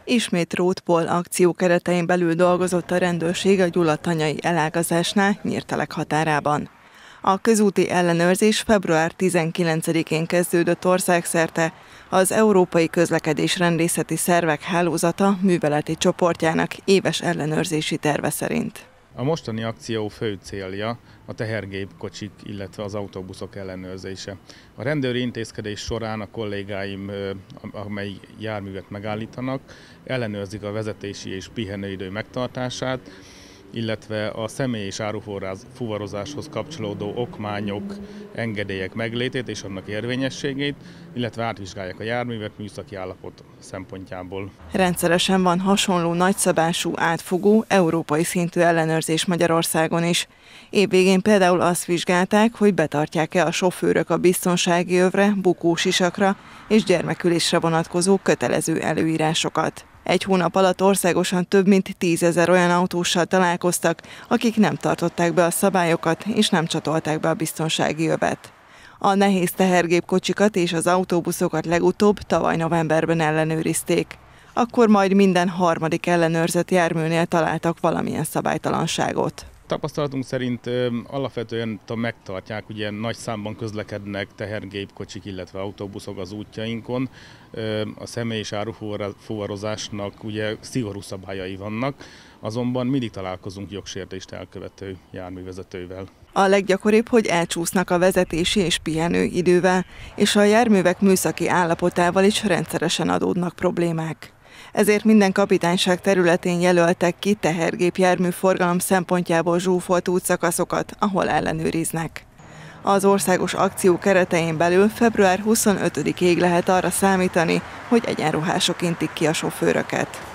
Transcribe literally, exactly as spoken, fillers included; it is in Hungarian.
Ismét Roadpool akció keretein belül dolgozott a rendőrség a gyulladt-tanyai elágazásnál, Nyírtelek határában. A közúti ellenőrzés február tizenkilencedikén kezdődött országszerte az Európai Közlekedés-Rendészeti Szervek Hálózata műveleti csoportjának éves ellenőrzési terve szerint. A mostani akció fő célja a tehergépkocsik, illetve az autóbuszok ellenőrzése. A rendőri intézkedés során a kollégáim, amely járművet megállítanak, ellenőrzik a vezetési és pihenőidő megtartását, illetve a személy- és árufuvarozáshoz kapcsolódó okmányok, engedélyek meglétét és annak érvényességét, illetve átvizsgálják a járművet műszaki állapot szempontjából. Rendszeresen van hasonló nagyszabású, átfogó, európai szintű ellenőrzés Magyarországon is. Évvégén például azt vizsgálták, hogy betartják-e a sofőrök a biztonsági övre, bukósisakra és gyermekülésre vonatkozó kötelező előírásokat. Egy hónap alatt országosan több mint tízezer olyan autóssal találkoztak, akik nem tartották be a szabályokat és nem csatolták be a biztonsági övet. A nehéz tehergépkocsikat és az autóbuszokat legutóbb tavaly novemberben ellenőrizték. Akkor majd minden harmadik ellenőrzött járműnél találtak valamilyen szabálytalanságot. Tapasztalatunk szerint alapvetően megtartják, ugye nagy számban közlekednek tehergépkocsik, illetve autóbuszok az útjainkon. A személy- és árufuvarozásnak ugye szigorú szabályai vannak, azonban mindig találkozunk jogsértést elkövető járművezetővel. A leggyakoribb, hogy elcsúsznak a vezetési és pihenő idővel, és a járművek műszaki állapotával is rendszeresen adódnak problémák. Ezért minden kapitányság területén jelöltek ki tehergépjármű forgalom szempontjából zsúfolt útszakaszokat, ahol ellenőriznek. Az országos akció keretein belül február huszonötödikéig lehet arra számítani, hogy egyenruhások intik ki a sofőröket.